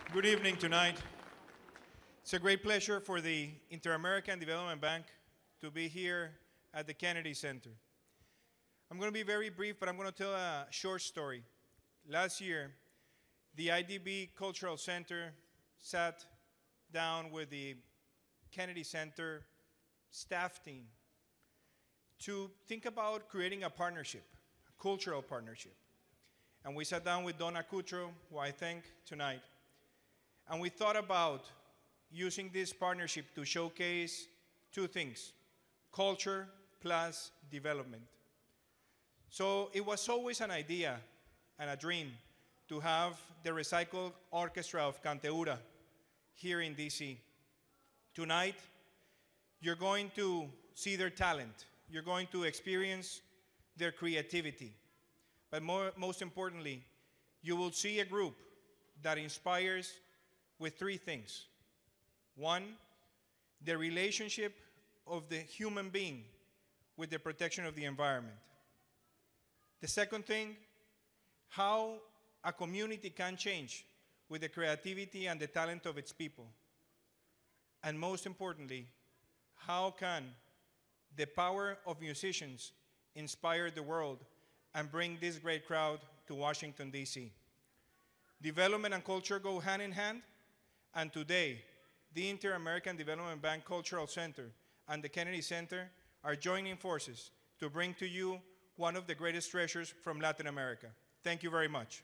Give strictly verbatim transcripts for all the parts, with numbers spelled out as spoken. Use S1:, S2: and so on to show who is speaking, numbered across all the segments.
S1: Good evening tonight. It's a great pleasure for the Inter-American Development Bank to be here at the Kennedy Center. I'm going to be very brief, but I'm going to tell a short story. Last year, the I D B Cultural Center sat down with the Kennedy Center staff team to think about creating a partnership, a cultural partnership. And we sat down with Donna Cutro, who I thank tonight, and we thought about using this partnership to showcase two things: culture plus development. So it was always an idea and a dream to have the Recycle Orchestra of Canteura here in D C. Tonight, you're going to see their talent. You're going to experience their creativity. But more, most importantly, you will see a group that inspires with three things. One, the relationship of the human being with the protection of the environment. The second thing, how a community can change with the creativity and the talent of its people. And most importantly, how can the power of musicians inspire the world and bring this great crowd to Washington, D C. Development and culture go hand in hand, and today, the Inter-American Development Bank Cultural Center and the Kennedy Center are joining forces to bring to you one of the greatest treasures from Latin America. Thank you very much.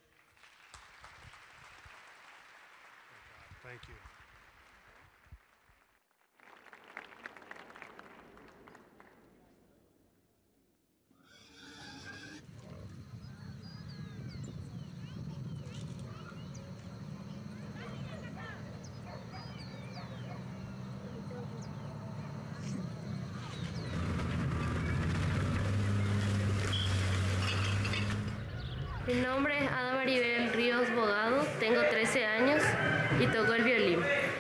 S2: Thank you.
S3: Mi nombre es Ada Maribel Ríos Bogado, tengo trece años y toco el violín.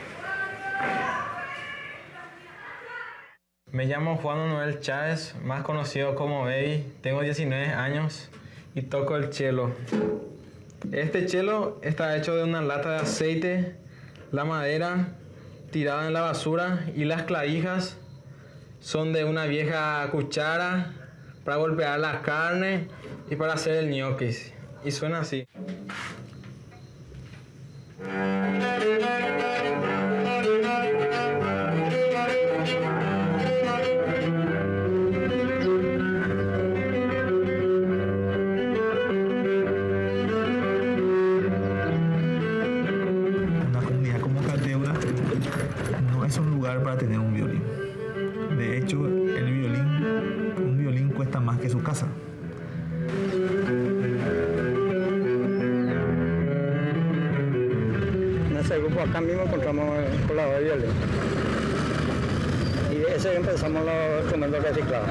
S4: Me llamo Juan Manuel Chávez, más conocido como Baby, tengo diecinueve años y toco el cello. Este cello está hecho de una lata de aceite, la madera tirada en la basura y las clavijas son de una vieja cuchara para golpear la carne y para hacer el ñoquis. Y suena así.
S5: Una comunidad como Canteura no es un lugar para tener un violín. De hecho, el violín, un violín cuesta más que su casa.
S6: En ese grupo acá mismo encontramos el colador de violín. Y de ese empezamos los instrumentos reciclados.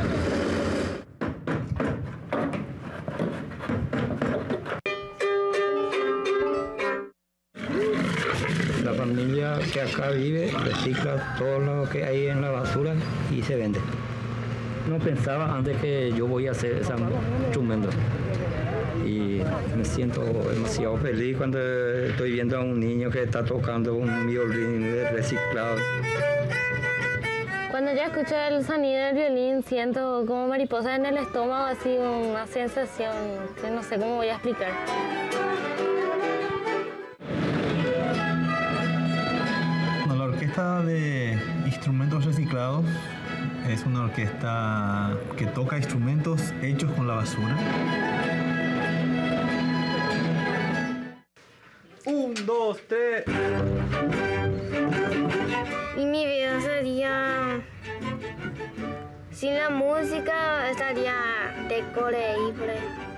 S6: La familia que acá vive recicla todo lo que hay en la basura y se vende. No pensaba antes que yo voy a hacer ese instrumento. Y me siento demasiado feliz cuando estoy viendo a un niño que está tocando un violín reciclado.
S3: Cuando ya escucho el sonido del violín, siento como mariposas en el estómago, así una sensación que no sé cómo voy a explicar.
S5: Bueno, la orquesta de instrumentos reciclados es una orquesta que toca instrumentos hechos con la basura.
S4: Un, dos, tres.
S3: Y mi vida sería... Sin la música estaría increíble.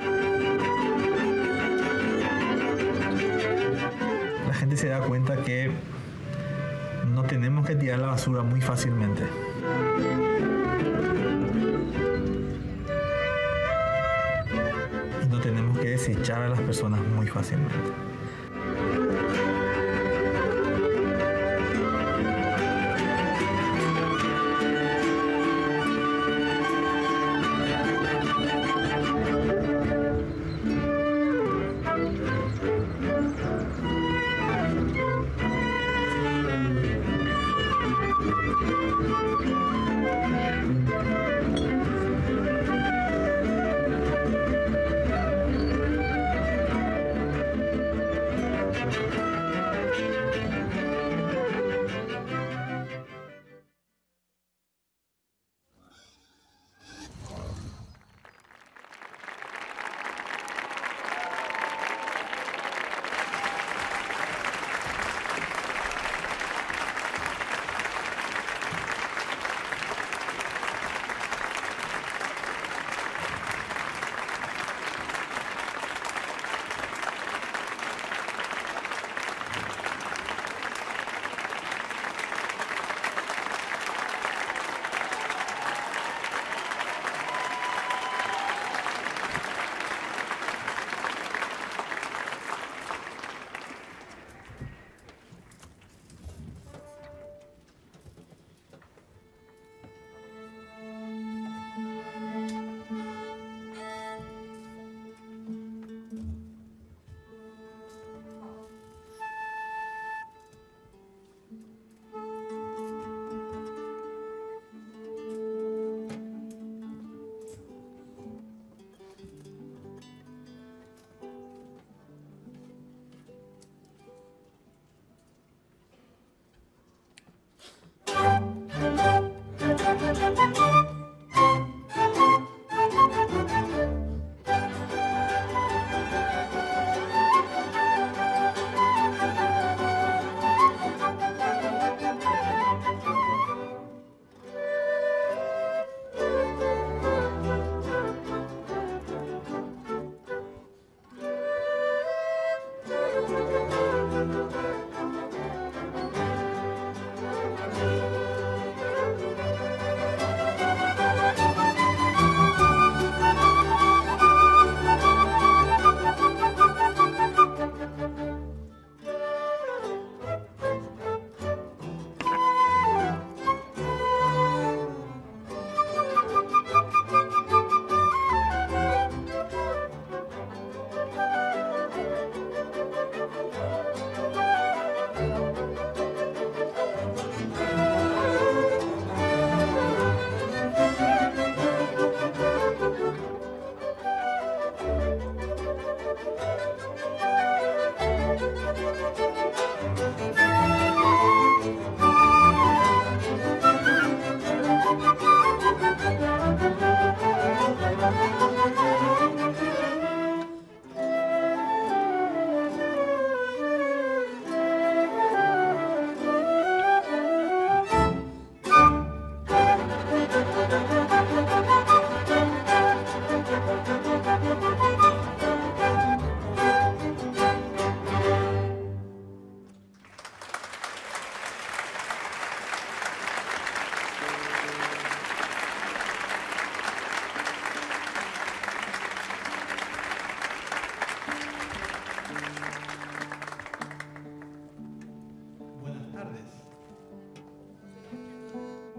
S5: La gente se da cuenta que no tenemos que tirar la basura muy fácilmente. Y no tenemos que desechar a las personas muy fácilmente.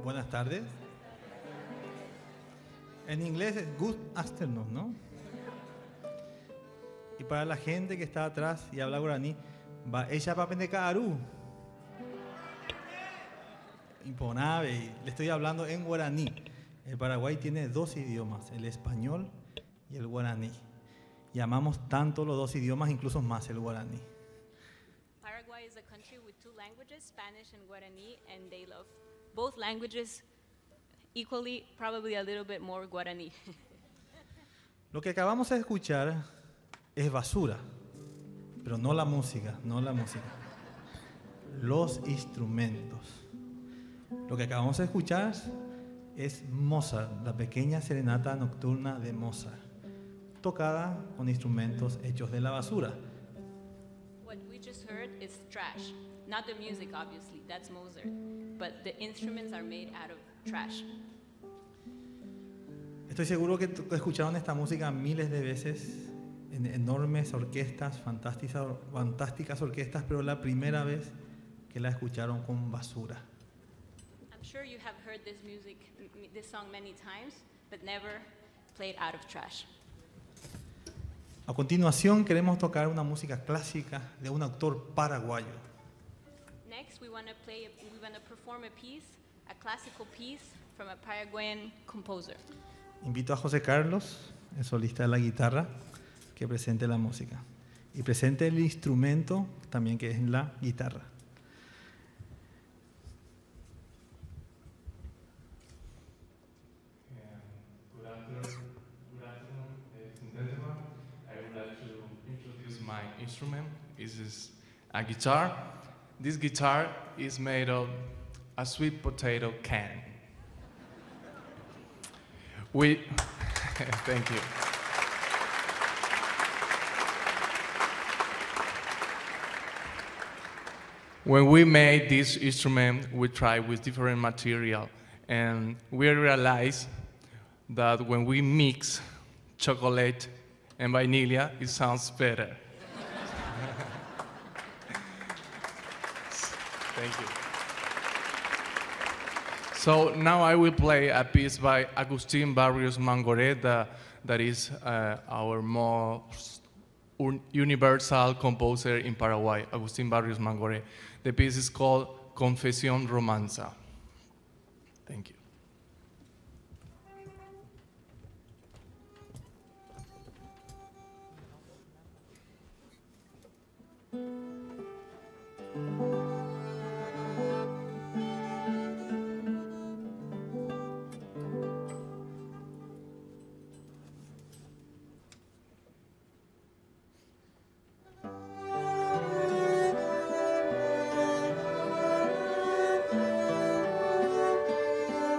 S5: buenas tardes. En inglés es good afternoon, ¿no? Y para la gente que está atrás y habla guaraní, va ella pa pendecaru. Imponable. Le estoy hablando en guaraní. El Paraguay tiene dos idiomas, el español y el guaraní. Y amamos tanto los dos idiomas, incluso más el guaraní.
S7: Paraguay is a country with two languages, Spanish and Guarani, and they love both languages equally, probably a little bit more Guarani.
S5: Lo que acabamos de escuchar es basura, pero no la música, no la música. Los instrumentos. Lo que acabamos de escuchar es Mozart, la pequeña serenata nocturna de Mozart, tocada con instrumentos hechos de la basura.
S7: What we just heard is trash. Not the music, obviously, that's Mozart, but the instruments are made out of trash.
S5: Estoy seguro que t- escucharon esta música miles de veces en enormes orquestas, fantásticas, fantásticas orquestas, pero la primera vez que la escucharon con basura.
S7: I'm sure you have heard this music, m- m- this song many times, but never played out of trash.
S5: A continuación queremos tocar una música clásica de un autor paraguayo.
S7: Next, we want to play, we want to perform a piece, a classical piece from a Paraguayan composer.
S5: Invito a José Carlos, el solista de la guitarra, que presente la música. Y presente el instrumento también, que es la guitarra.
S8: Good afternoon, good afternoon, ladies and gentlemen. I would like to introduce my instrument. This is a guitar. This guitar is made of a sweet potato can. We, thank you. When we made this instrument, we tried with different material, and we realized that when we mix chocolate and vanilla, it sounds better. Thank you. So now I will play a piece by Agustín Barrios Mangoré, that, that is uh, our most un- universal composer in Paraguay, Agustín Barrios Mangoré. The piece is called Confesión Romanza. Thank you.
S9: Thank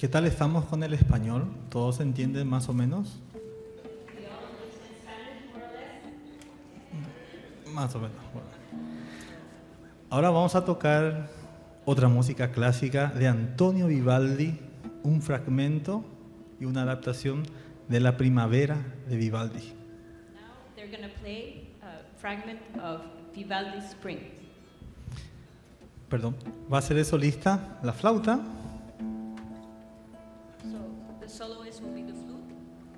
S5: ¿Qué tal estamos con el español? ¿Todos entienden más o menos? Más o menos. Bueno. Ahora vamos a tocar otra música clásica de Antonio Vivaldi, un fragmento y una adaptación de La Primavera de Vivaldi.
S7: Now they're going to play a fragment of Vivaldi's Spring.
S5: Perdón, va a ser el solista la flauta.
S7: So the soloist will be the flute.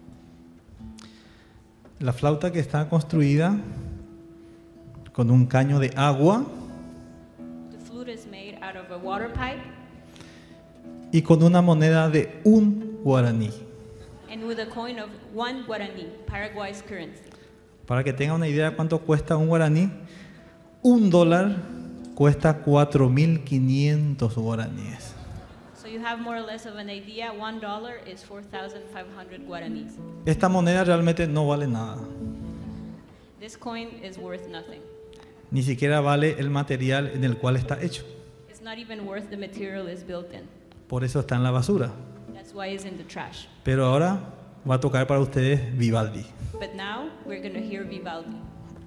S5: La flauta que está construida con un caño de agua
S7: The flute is made out of a water pipe
S5: y con una moneda de un guaraní.
S7: and with a coin of one guarani, Paraguay's currency.
S5: Para que tenga una idea de cuánto cuesta un guaraní, un dólar cuesta cuatro mil quinientos guaraníes.
S7: So you have more or less of an idea. One dollar is four thousand five hundred guaranis.
S5: Esta moneda realmente no vale nada,
S7: This coin is worth nothing.
S5: ni siquiera vale el material en el cual está hecho.
S7: It's not even worth the material it's built in.
S5: Por eso está en la basura.
S7: That's why it's in the trash.
S5: Pero ahora va a tocar para ustedes Vivaldi.
S7: But now we're going to hear Vivaldi.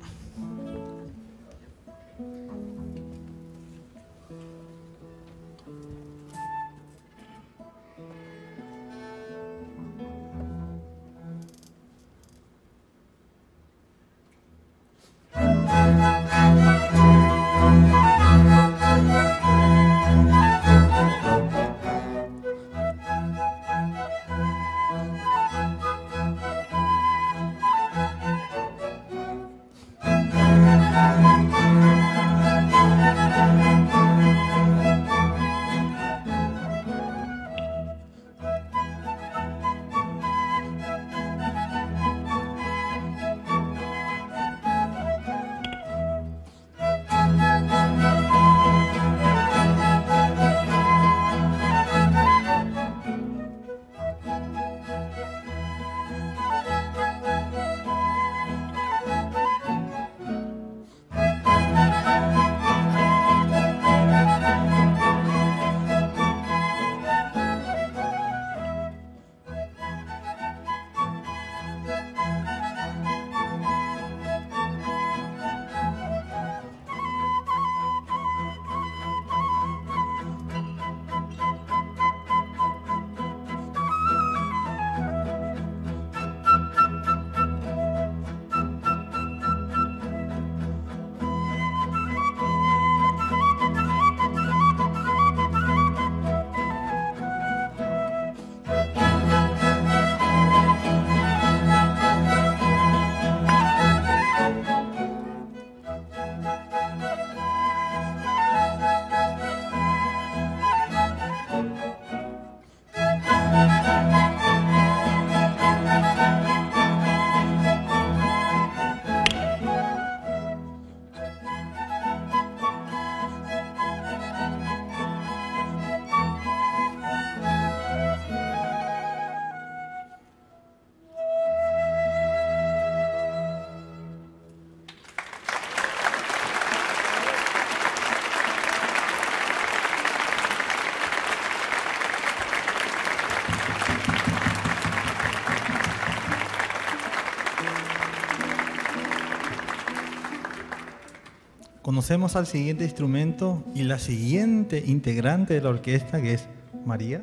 S5: Conocemos al siguiente instrumento y la siguiente integrante de la orquesta, que es María.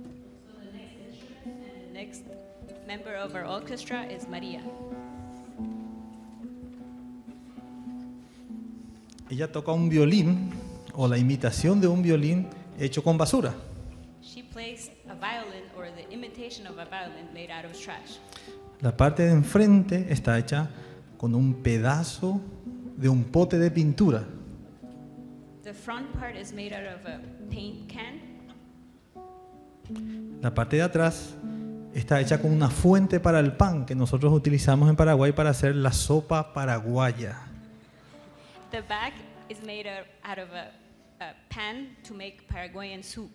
S7: The next member of our orchestra is Maria.
S5: Ella toca un violín o la imitación de un violín hecho con basura.
S7: She plays a violin or the imitation of a violin made out of trash.
S5: La parte de enfrente está hecha con un pedazo de un pote de pintura.
S7: The front part is made out of a paint can.
S5: La parte de atrás está hecha con una fuente para el pan que nosotros utilizamos en Paraguay para hacer la sopa paraguaya.
S7: The back is made out out of a, a pan to make Paraguayan soup.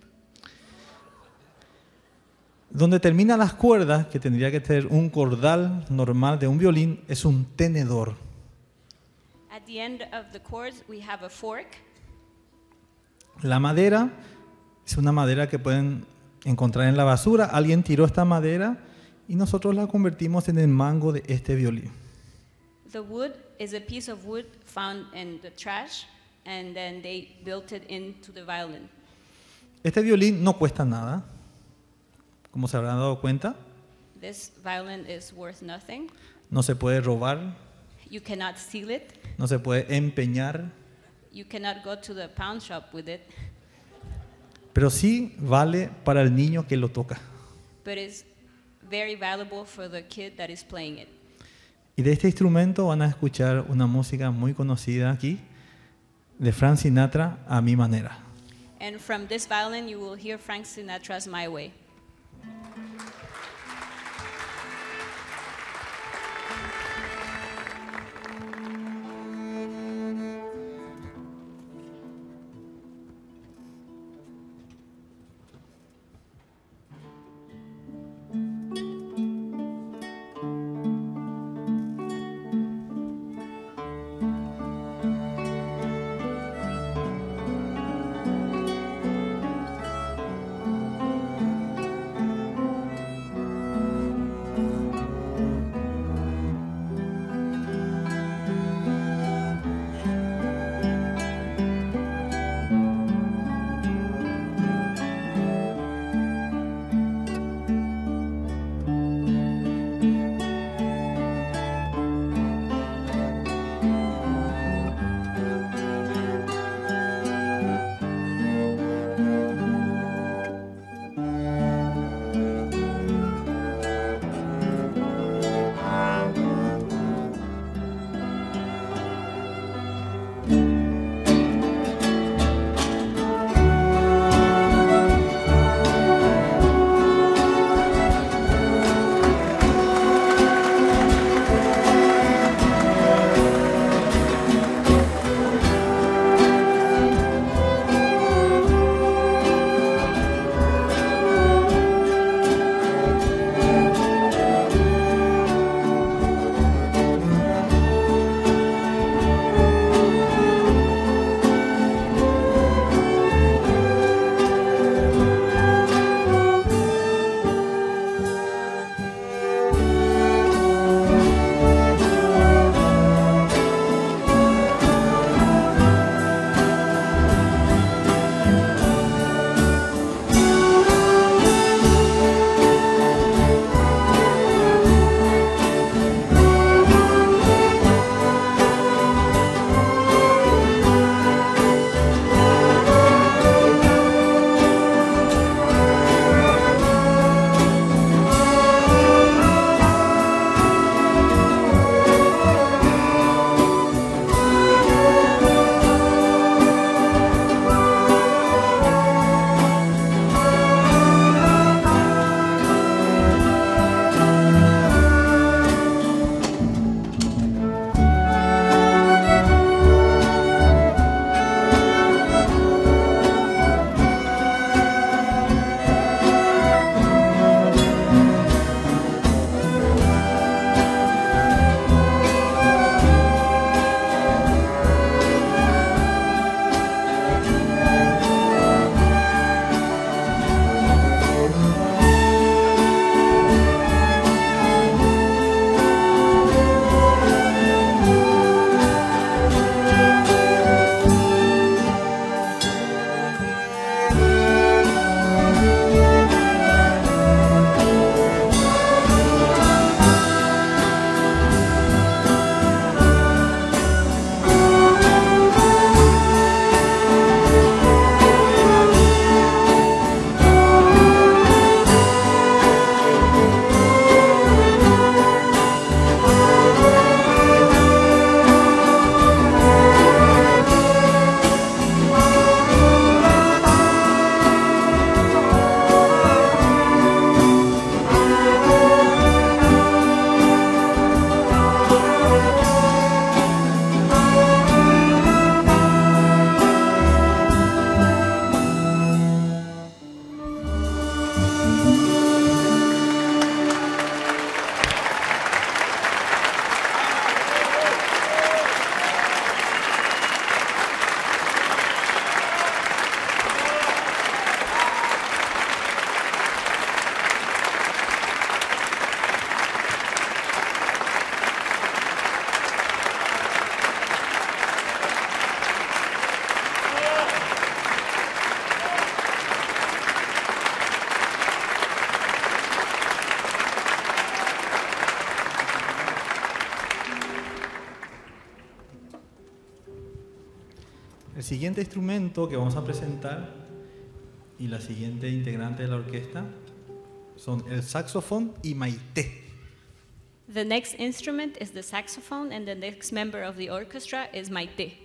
S5: Donde terminan las cuerdas, que tendría que ser un cordal normal de un violín, es un tenedor.
S7: At the end of the chords, we have a fork.
S5: La madera es una madera que pueden encontrar en la basura. Alguien tiró esta madera y nosotros la convertimos en el mango de este violín.
S7: The wood is a piece of wood found in the trash, and then they built it into the violin.
S5: Este violín no cuesta nada, como se habrán dado cuenta.
S7: This violin is worth nothing.
S5: No se puede robar,
S7: You cannot steal it.
S5: no se puede empeñar,
S7: You cannot go to the pawn shop with it,
S5: pero sí vale para el niño que lo toca.
S7: but it's very valuable for the kid that is playing it.
S5: Y de este instrumento van a escuchar una música muy conocida aquí, de Frank Sinatra, A Mi Manera.
S7: And from this violin, you will hear Frank Sinatra's My Way.
S5: El siguiente instrumento que vamos a presentar y la siguiente integrante de la orquesta son el saxofón y Maite.
S7: The next instrument is the saxophone, and the next member of the orchestra is Maite.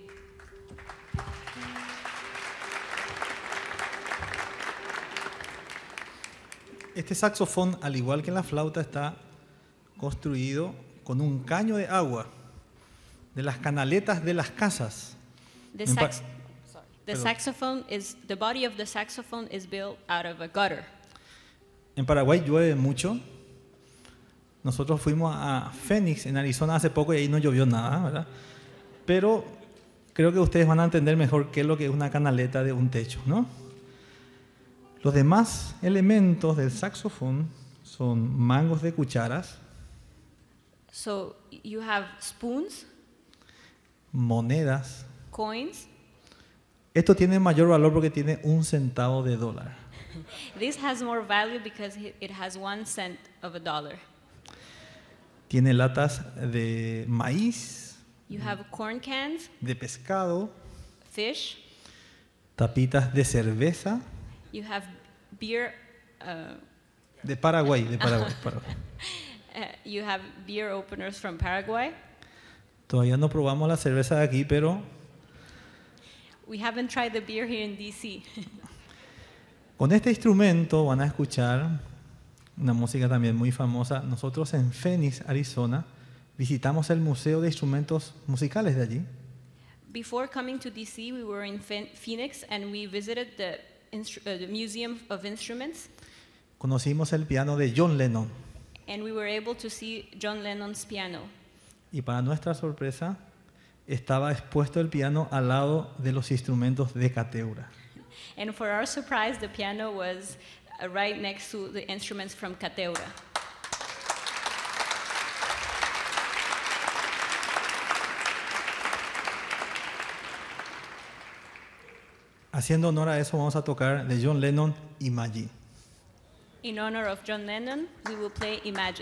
S5: Este saxofón, al igual que la flauta, está construido con un caño de agua de las canaletas de las casas.
S7: The,
S5: En pa-
S7: sax- sorry. the
S5: Perdón.
S7: saxophone is, the body of the saxophone is built out of a gutter.
S5: En Paraguay llueve mucho. Nosotros fuimos a Phoenix, en Arizona, hace poco y ahí no llovió nada, ¿verdad? Pero creo que ustedes van a entender mejor qué es lo que es una canaleta de un techo, ¿no? Los demás elementos del saxofón son mangos de cucharas,
S7: So you have spoons,
S5: monedas.
S7: coins.
S5: Esto tiene mayor valor porque tiene un centavo de dólar.
S7: This has more value because it it has one cent of a dollar.
S5: Tiene latas de maíz,
S7: You have corn cans,
S5: de pescado,
S7: fish.
S5: tapitas de cerveza,
S7: You have beer. Uh,
S5: de Paraguay, de Paraguay, Paraguay.
S7: uh, you have beer openers from Paraguay.
S5: Todavía no probamos la cerveza de aquí, pero
S7: We haven't tried the beer here in D C.
S5: con este instrumento van a escuchar una música también muy famosa. Nosotros en Phoenix, Arizona, visitamos el Museo de Instrumentos Musicales de allí.
S7: Before coming to D C, we were in Phe- Phoenix and we visited the, instru- uh, the Museum of Instruments,
S5: Conocimos el piano de John Lennon
S7: and we were able to see John Lennon's piano.
S5: y para nuestra sorpresa estaba expuesto el piano al lado de los instrumentos de cateura.
S7: And for our surprise, the piano was uh, right next to the instruments from Cateura.
S5: Haciendo honor a eso vamos a tocar de John Lennon Imagine.
S7: In honor of John Lennon, we will play Imagine.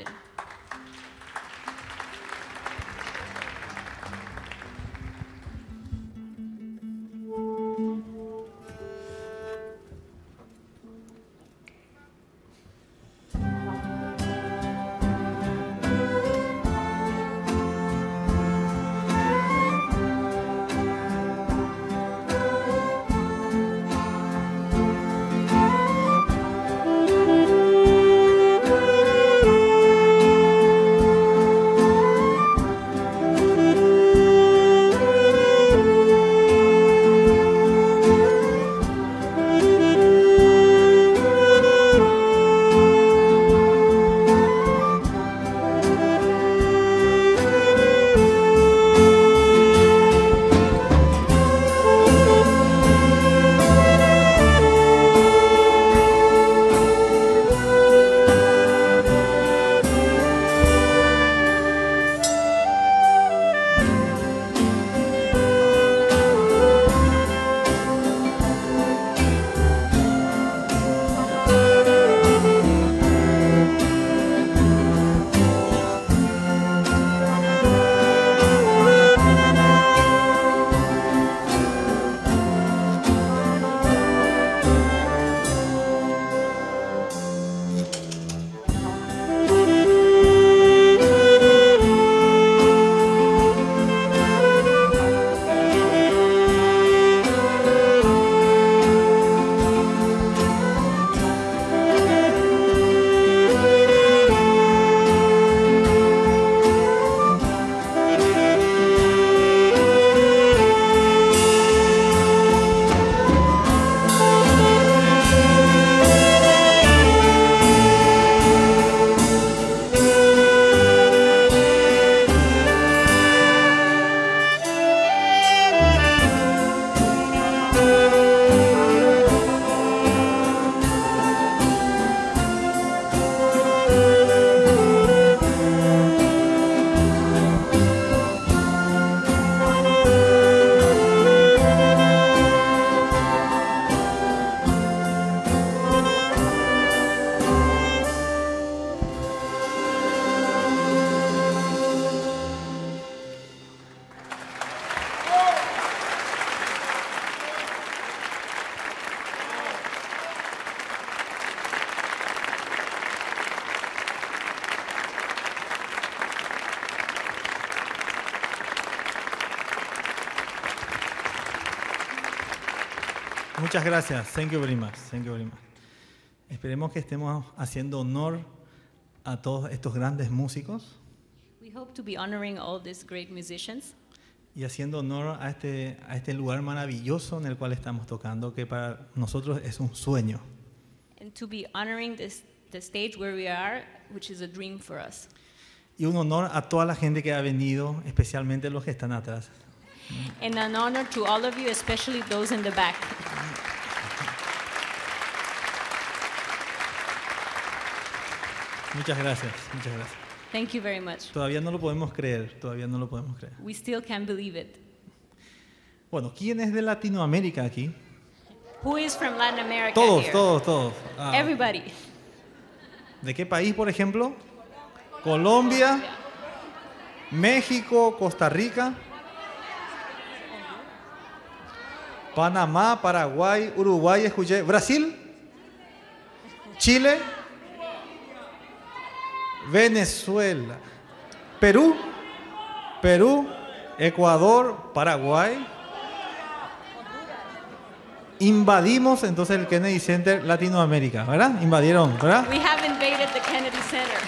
S9: Thank
S5: Muchas gracias. Thank you very much. Thank you very much. Esperemos que estemos haciendo honor a todos estos grandes músicos
S7: We hope to be honoring all these great musicians
S5: y haciendo honor a este, a este lugar maravilloso en el cual estamos tocando, que para nosotros es un sueño.
S7: and to be honoring this, the stage where we are, which is a dream for us.
S5: Y un honor a toda la gente que ha venido, especialmente los que están atrás.
S7: And an honor to all of you, especially those in the back.
S5: Muchas gracias, muchas gracias.
S7: Thank you very much.
S5: Todavía no lo podemos creer, todavía no lo podemos creer.
S7: We still can't believe it.
S5: Bueno, ¿quién es de Latinoamérica aquí?
S7: Who is from Latin America
S5: Todos,
S7: here?
S5: todos, todos. Ah,
S7: Everybody.
S5: ¿de qué país, por ejemplo? Colombia, México, Costa Rica, Panamá, Paraguay, Uruguay, escuché, Brasil, Chile, Venezuela, Perú, Perú, Ecuador, Paraguay. Invadimos entonces el Kennedy Center Latinoamérica, ¿verdad? Invadieron, ¿verdad?
S7: We have invaded the Kennedy Center.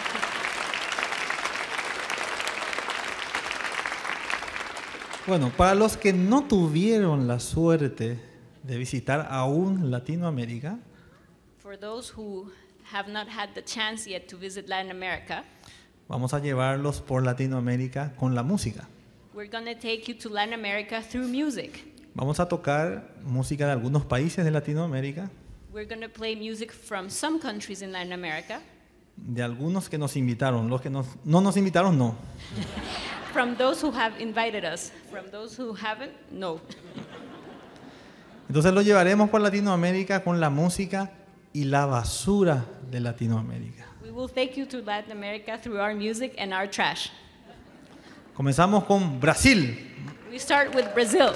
S5: Bueno, para los que no tuvieron la suerte de visitar aún Latinoamérica,
S7: For those who have not had the chance yet to visit Latin America,
S5: vamos a llevarlos por Latinoamérica con la música.
S7: we're going to take you to Latin America through music.
S5: Vamos a tocar música de algunos países de Latinoamérica,
S7: We're going to play music from some countries in Latin America,
S5: de algunos que nos invitaron. Los que nos- no nos invitaron, no.
S7: from those who have invited us, from those who haven't, no.
S5: Entonces los llevaremos por Latinoamérica con la música y la basura de Latinoamérica.
S7: We will take you to Latin America through our music and our trash.
S5: Comenzamos con Brasil.
S7: We start with Brazil.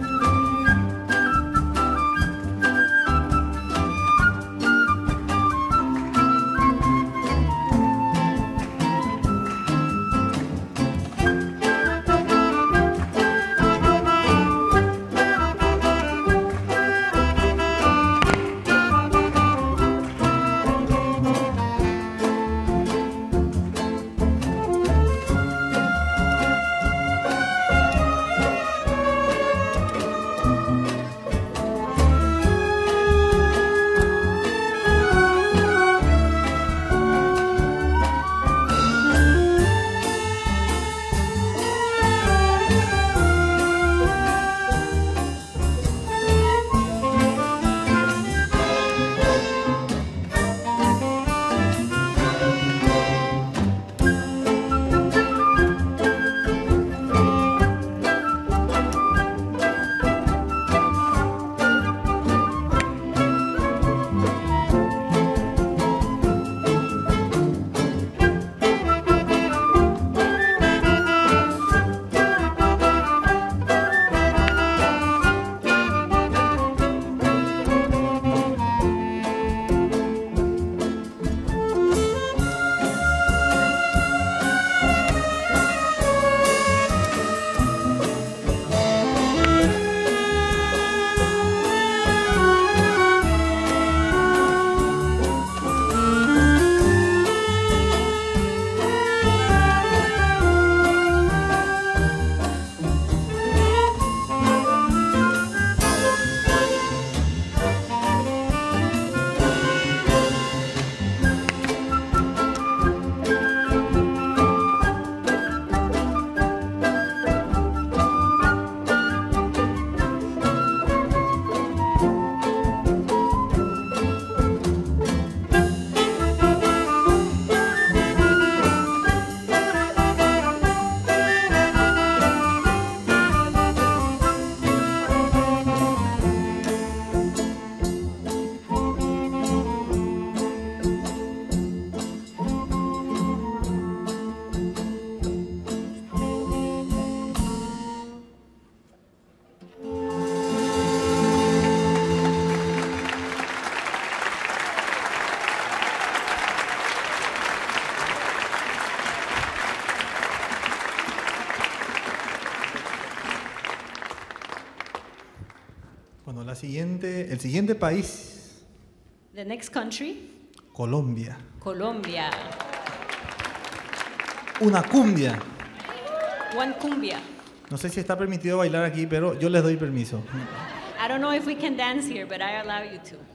S9: Thank
S5: Bueno, la siguiente, el siguiente país,
S7: The next country,
S5: Colombia.
S7: Colombia.
S5: Una cumbia.
S7: One cumbia.
S5: No sé si está permitido bailar aquí, pero yo les doy permiso.
S7: I don't know if we can dance here, but I allow you to.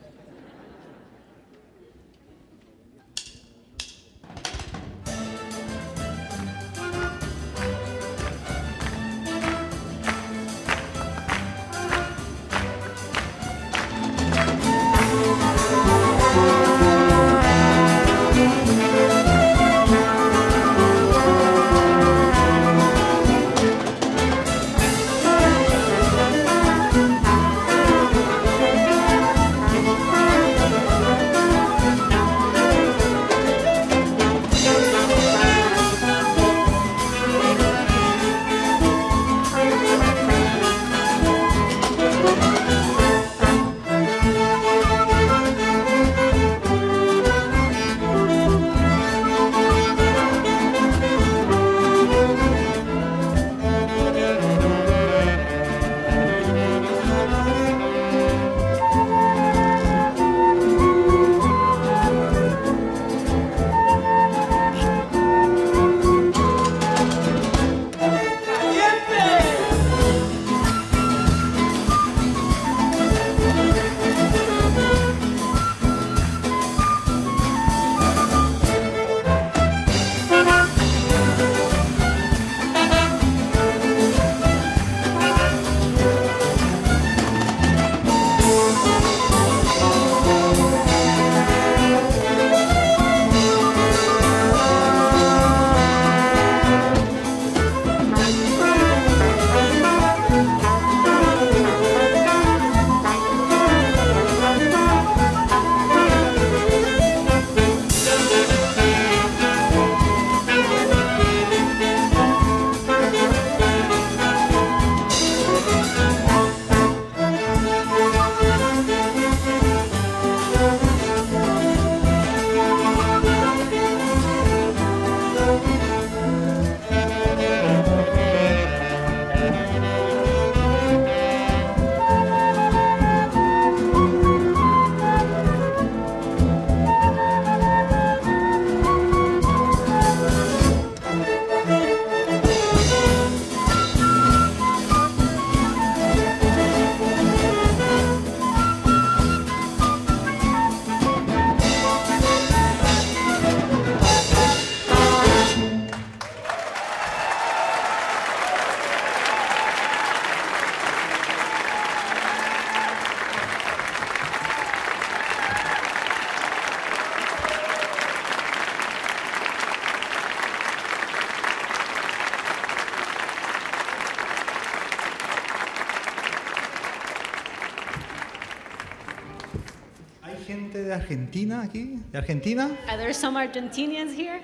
S5: Gente de Argentina aquí, de Argentina.
S7: Are there some Argentinians here?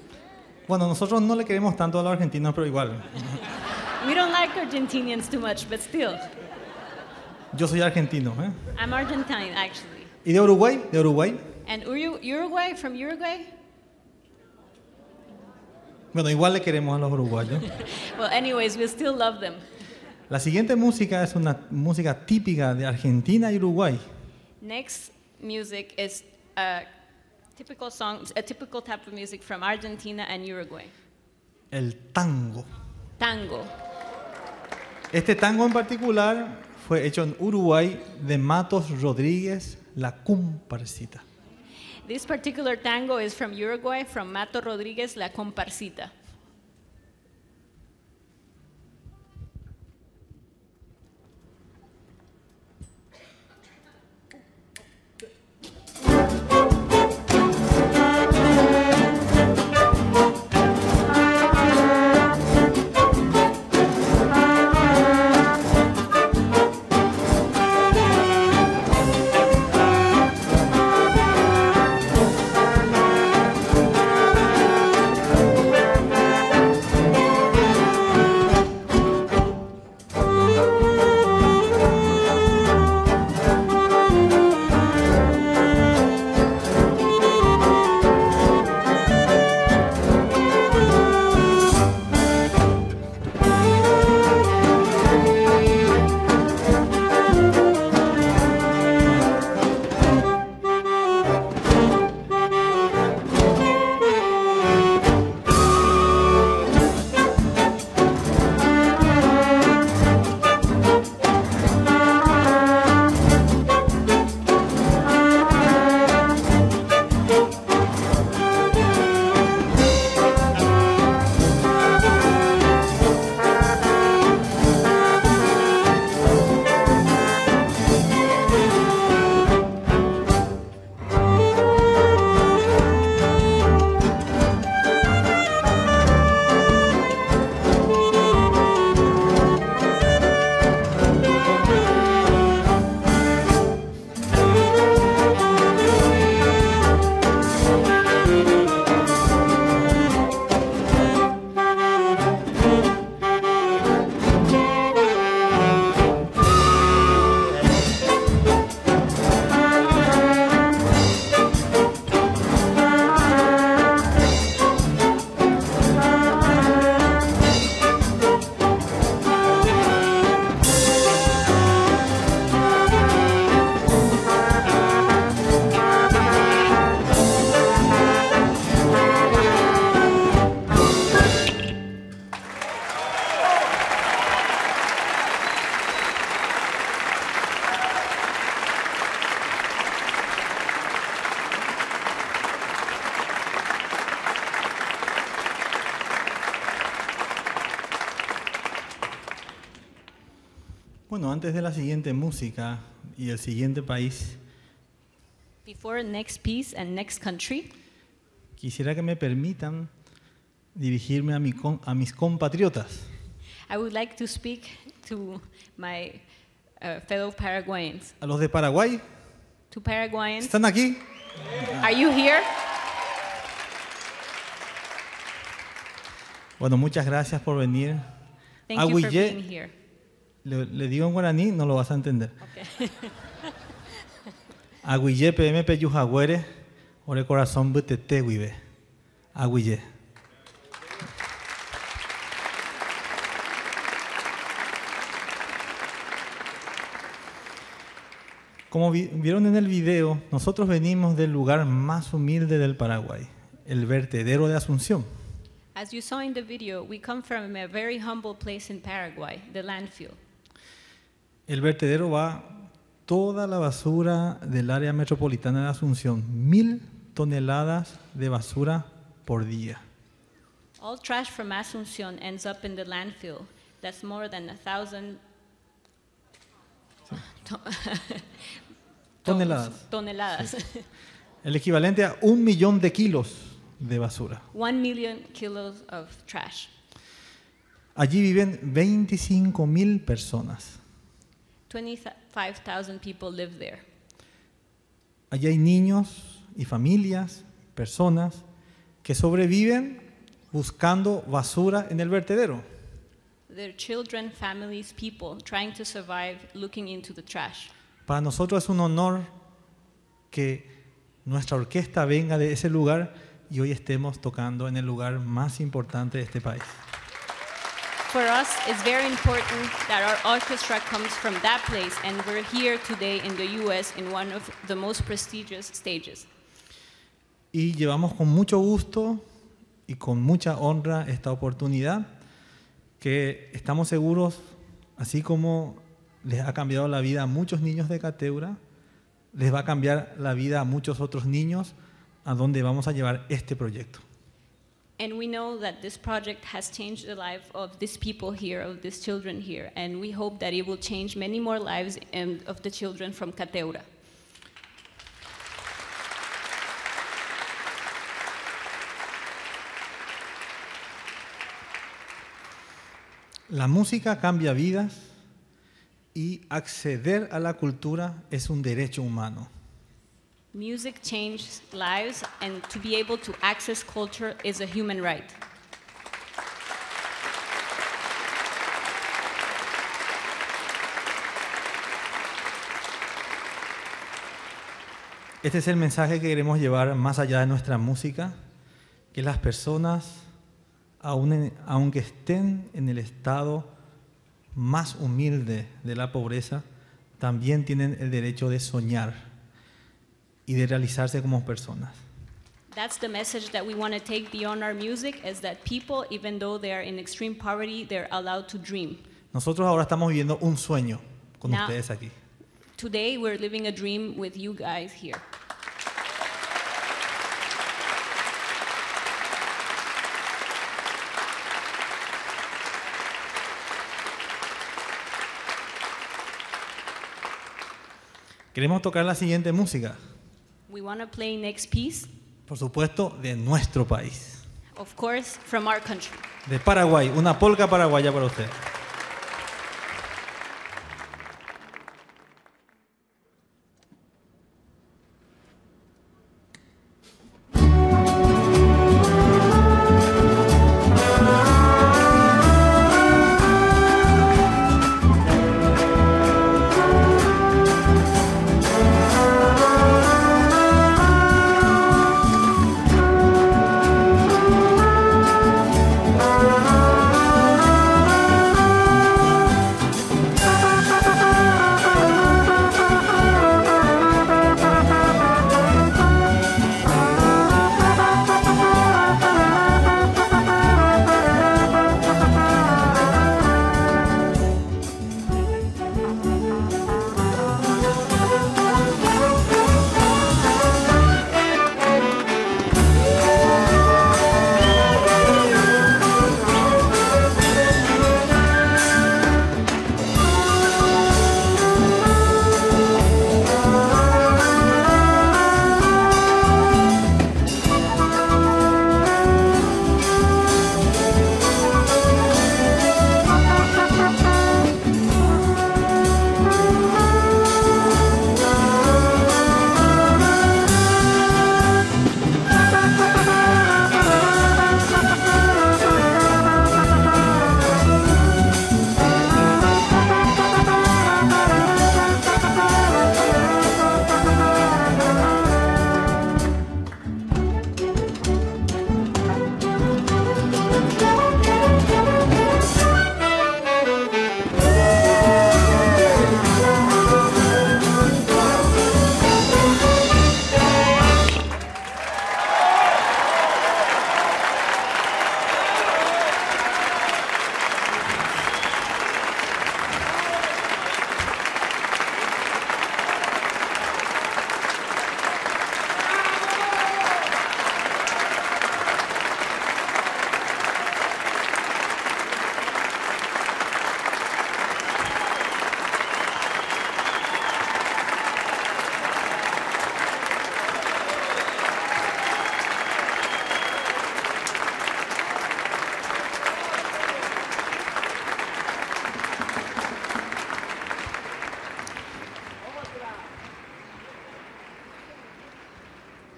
S5: Bueno, nosotros no le queremos tanto a los argentinos, pero igual.
S7: We don't like Argentinians too much, but still.
S5: Yo soy argentino, ¿eh?
S7: I'm Argentine, actually.
S5: ¿Y de Uruguay? ¿De Uruguay?
S7: And Uru- Uruguay, from Uruguay?
S5: Bueno, igual le queremos a los uruguayos.
S7: Well, anyways, we still love them.
S5: La siguiente música es una música típica de Argentina y Uruguay.
S7: Next music is a typical song, a typical type of music from Argentina and Uruguay.
S5: El tango.
S7: Tango.
S5: Este tango en particular fue hecho en Uruguay de Matos Rodríguez, La Comparsita.
S7: This particular tango is from Uruguay, from Mato Rodríguez, La Comparsita.
S9: Thank
S5: Bueno, antes de la siguiente música y el siguiente país,
S7: Before next piece and next country,
S5: quisiera que me permitan dirigirme a, mi con- a mis compatriotas.
S7: I would like to speak to my uh, fellow Paraguayans.
S5: A los de Paraguay,
S7: To Paraguayans,
S5: ¿están aquí?
S7: are you here?
S5: Bueno, muchas gracias por venir.
S7: Thank you for
S5: Agüillé.
S7: being here.
S5: Le, le digo en guaraní, no lo vas a entender.
S7: Okay.
S5: Agüillé P M P Yujagüere, ore corazón butete vive. Agüillé. Como vi- vieron en el video, nosotros venimos del lugar más humilde del Paraguay, el vertedero de Asunción.
S7: As you saw in the video, we come from a very humble place in Paraguay, the landfill.
S5: El vertedero va toda la basura del área metropolitana de Asunción, mil toneladas de basura por día.
S7: All trash from Asunción ends up in the landfill. That's more than a thousand to-
S5: Toneladas.
S7: toneladas.
S5: El equivalente a un millón de kilos de basura.
S7: One million kilos of trash.
S5: Allí viven veinticinco mil personas.
S7: twenty-five thousand people live there.
S5: Allí hay niños y familias, personas que sobreviven buscando basura en el vertedero.
S7: There are children, families, people trying to survive looking into the trash.
S5: Para nosotros es un honor que nuestra orquesta venga de ese lugar y hoy estemos tocando en el lugar más importante de este país.
S7: For us, it's very important that our orchestra comes from that place, and we're here today in the U S in one of the most prestigious stages.
S5: Y llevamos con mucho gusto y con mucha honra esta oportunidad que estamos seguros, así como les ha cambiado la vida a muchos niños de Cateura, les va a cambiar la vida a muchos otros niños a donde vamos a llevar este proyecto.
S7: And we know that this project has changed the life of these people here, of these children here, and we hope that it will change many more lives um, of the children from Cateura.
S5: La música cambia vidas y acceder a la cultura es un derecho humano.
S7: Music changes lives, and to be able to access culture is a human right.
S5: Este es el mensaje que queremos llevar más allá de nuestra música, que las personas, aun en- aunque estén en el estado más humilde de la pobreza, también tienen el derecho de soñar y de realizarse como personas.
S7: That's the message that we want to take beyond our music, is that people, even though they are in extreme poverty, they're allowed to dream.
S5: Nosotros ahora estamos viviendo un sueño con
S7: Now-
S5: ustedes aquí.
S7: Today, we're living a dream with you guys here.
S5: Queremos tocar la siguiente música,
S7: We want to play next piece,
S5: por supuesto, de nuestro país,
S7: of course, from our country.
S5: de Paraguay, una polca paraguaya para usted.
S9: Thank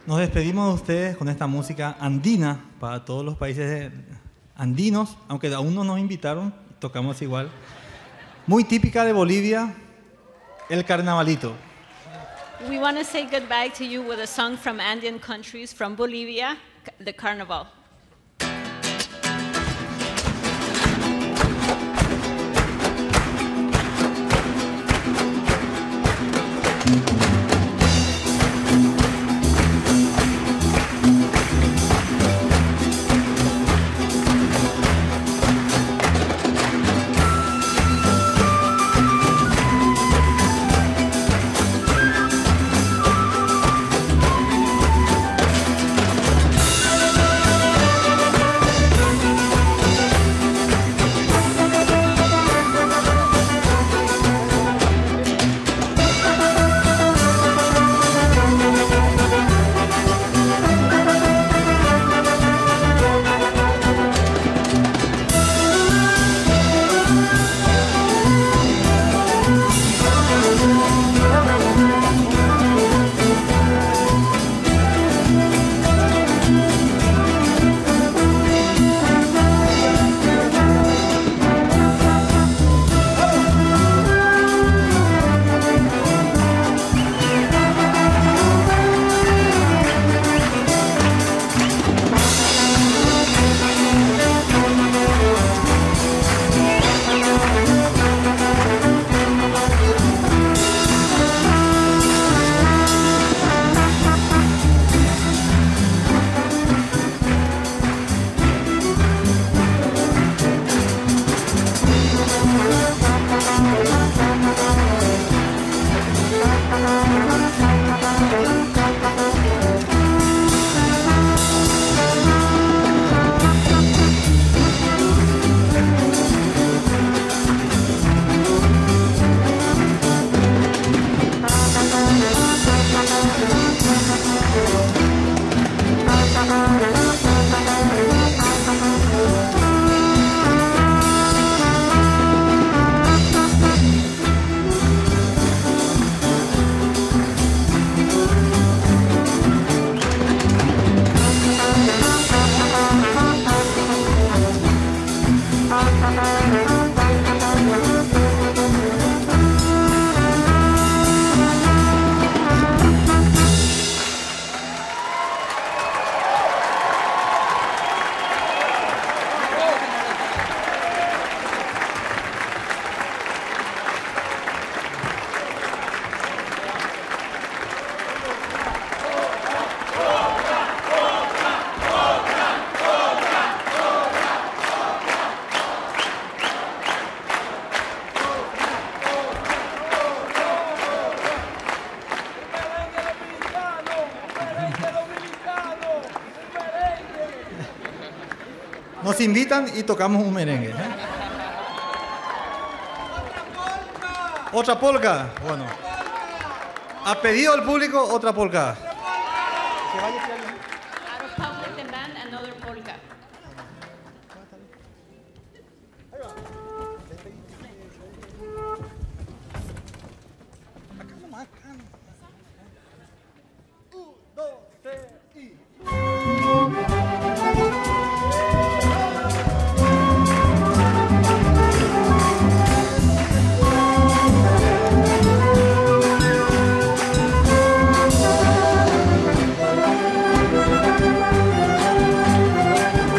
S5: Nos despedimos de ustedes con esta música andina para todos los países andinos, aunque aún no nos invitaron, tocamos igual. Muy típica de Bolivia, el carnavalito.
S7: We want to say goodbye to you with a song from Andean countries, from Bolivia, the Carnival.
S5: Nos invitan y tocamos un merengue. ¿eh? Otra polka. Bueno. A pedido del público, otra polka.
S7: Out of public and band, another polka.
S9: Thank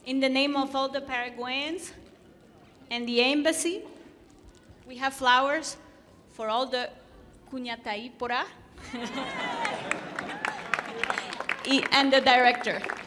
S7: in the name of all the Paraguayans and the embassy, we have flowers for all the Cuñataípora and the director.